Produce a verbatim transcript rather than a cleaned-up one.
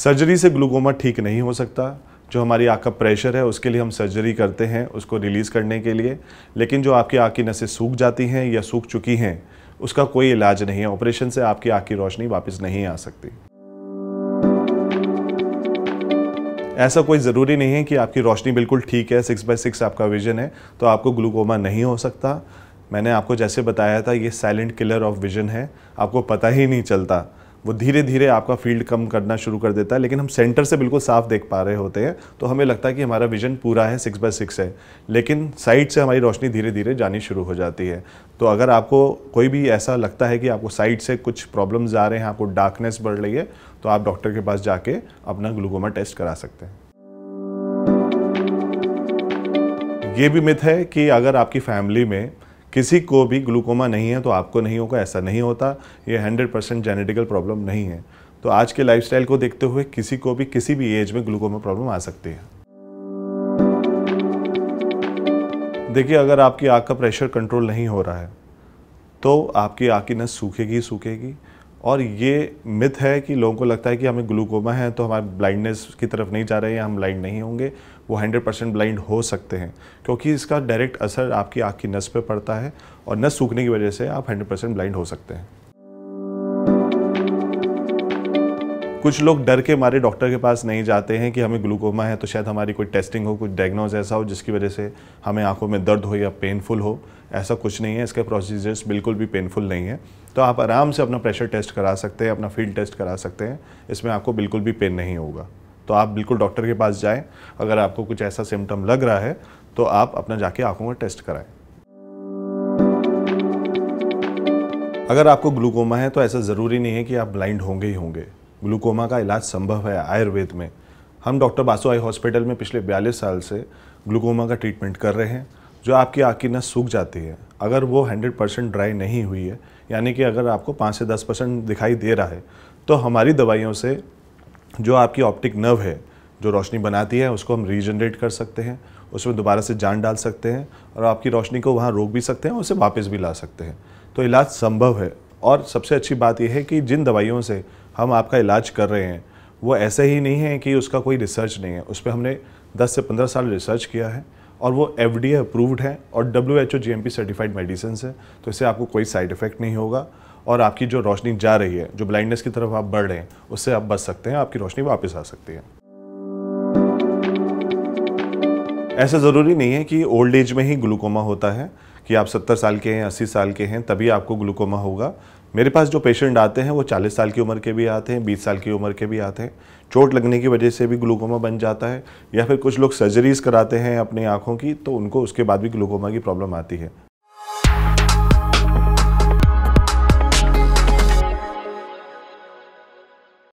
Surgery से glaucoma ठीक नहीं हो सकता। जो हमारी आँख का प्रेशर है उसके लिए हम सर्जरी करते हैं उसको रिलीज़ करने के लिए, लेकिन जो आपकी आँख की नसें सूख जाती हैं या सूख चुकी हैं उसका कोई इलाज नहीं है। ऑपरेशन से आपकी आँख की रोशनी वापस नहीं आ सकती। ऐसा कोई ज़रूरी नहीं है कि आपकी रोशनी बिल्कुल ठीक है, सिक्स बाय सिक्स आपका विजन है तो आपको ग्लूकोमा नहीं हो सकता। मैंने आपको जैसे बताया था ये साइलेंट किलर ऑफ विजन है, आपको पता ही नहीं चलता। वो धीरे धीरे आपका फील्ड कम करना शुरू कर देता है, लेकिन हम सेंटर से बिल्कुल साफ देख पा रहे होते हैं तो हमें लगता है कि हमारा विजन पूरा है, सिक्स बाय सिक्स है, लेकिन साइड से हमारी रोशनी धीरे धीरे जानी शुरू हो जाती है। तो अगर आपको कोई भी ऐसा लगता है कि आपको साइड से कुछ प्रॉब्लम्स आ रहे हैं, आपको डार्कनेस बढ़ रही है, तो आप डॉक्टर के पास जाके अपना ग्लूकोमा टेस्ट करा सकते हैं। ये भी मिथ है कि अगर आपकी फैमिली में किसी को भी ग्लूकोमा नहीं है तो आपको नहीं होगा, ऐसा नहीं होता। ये हंड्रेड परसेंट जेनेटिकल प्रॉब्लम नहीं है। तो आज के लाइफस्टाइल को देखते हुए किसी को भी किसी भी एज में ग्लूकोमा प्रॉब्लम आ सकती है। देखिए, अगर आपकी आँख का प्रेशर कंट्रोल नहीं हो रहा है तो आपकी आँख की नस सूखेगी सूखेगी और ये मिथ है कि लोगों को लगता है कि हमें ग्लूकोमा है तो हमारे ब्लाइंडनेस की तरफ नहीं जा रहे हैं, हम ब्लाइंड नहीं होंगे। वो हंड्रेड परसेंट ब्लाइंड हो सकते हैं क्योंकि इसका डायरेक्ट असर आपकी आँख की नस पे पड़ता है और नस सूखने की वजह से आप हंड्रेड परसेंट ब्लाइंड हो सकते हैं। कुछ लोग डर के मारे डॉक्टर के पास नहीं जाते हैं कि हमें ग्लूकोमा है तो शायद हमारी कोई टेस्टिंग हो, कुछ डायग्नोज ऐसा हो जिसकी वजह से हमें आंखों में दर्द हो या पेनफुल हो। ऐसा कुछ नहीं है, इसके प्रोसीजर्स बिल्कुल भी पेनफुल नहीं है। तो आप आराम से अपना प्रेशर टेस्ट करा सकते हैं, अपना फील्ड टेस्ट करा सकते हैं, इसमें आपको बिल्कुल भी पेन नहीं होगा। तो आप बिल्कुल डॉक्टर के पास जाएँ। अगर आपको कुछ ऐसा सिम्टम लग रहा है तो आप अपना जाके आँखों का टेस्ट कराएँ। अगर आपको ग्लूकोमा है तो ऐसा ज़रूरी नहीं है कि आप ब्लाइंड होंगे ही होंगे। ग्लूकोमा का इलाज संभव है आयुर्वेद में। हम डॉक्टर बासु आई हॉस्पिटल में पिछले बयालीस साल से ग्लूकोमा का ट्रीटमेंट कर रहे हैं। जो आपकी आँख की नस सूख जाती है, अगर वो हंड्रेड परसेंट ड्राई नहीं हुई है, यानी कि अगर आपको पाँच से दस परसेंट दिखाई दे रहा है, तो हमारी दवाइयों से जो आपकी ऑप्टिक नर्व है जो रोशनी बनाती है उसको हम रीजनरेट कर सकते हैं, उसमें दोबारा से जान डाल सकते हैं और आपकी रोशनी को वहाँ रोक भी सकते हैं और उसे वापस भी ला सकते हैं। तो इलाज संभव है। और सबसे अच्छी बात यह है कि जिन दवाइयों से हम आपका इलाज कर रहे हैं वो ऐसे ही नहीं है कि उसका कोई रिसर्च नहीं है। उस पर हमने दस से पंद्रह साल रिसर्च किया है और वो एफ डी ए अप्रूव्ड है और W H O G M P certified medicine है। तो इससे आपको कोई साइड इफेक्ट नहीं होगा और आपकी जो रोशनी जा रही है, जो ब्लाइंडनेस की तरफ आप बढ़ रहे हैं, उससे आप बच सकते हैं, आपकी रोशनी वापस आ सकती है। ऐसा ज़रूरी नहीं है कि ओल्ड एज में ही ग्लूकोमा होता है, कि आप सत्तर साल के हैं, अस्सी साल के हैं तभी आपको ग्लूकोमा होगा। मेरे पास जो पेशेंट आते हैं वो चालीस साल की उम्र के भी आते हैं, बीस साल की उम्र के भी आते हैं। चोट लगने की वजह से भी ग्लूकोमा बन जाता है, या फिर कुछ लोग सर्जरीज कराते हैं अपनी आँखों की तो उनको उसके बाद भी ग्लूकोमा की प्रॉब्लम आती है।